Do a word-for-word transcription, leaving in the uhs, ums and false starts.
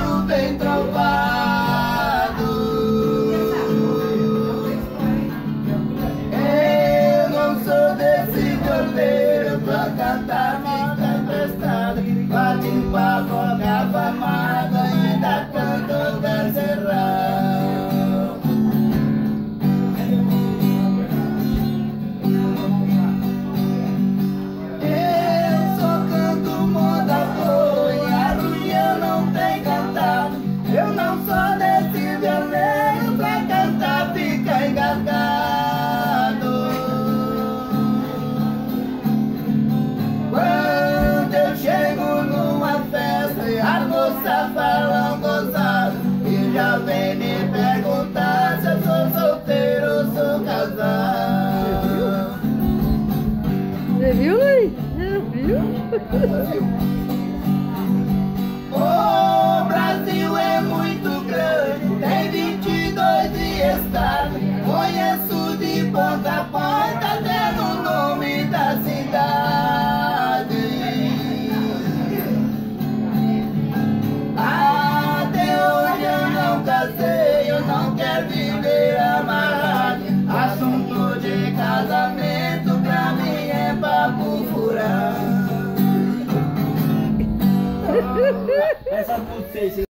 Brasil bem trovado. Eu não sou desse violeiro pra cantar vida emprestada, bate em papo, acaba amado, ainda canto terceirão. Quando eu chego numa festa e as moças falam gozado e já vem me perguntar se eu sou solteiro ou sou casado. Você viu, Luiz? Você viu? O Brasil é muito grande, tem vinte e dois estados. Conheço de ponta a ponta até no nome da cidade. Até hoje eu não casei, eu não quero viver amarrado. Assunto de casamento pra mim é papo furado. Essa vocês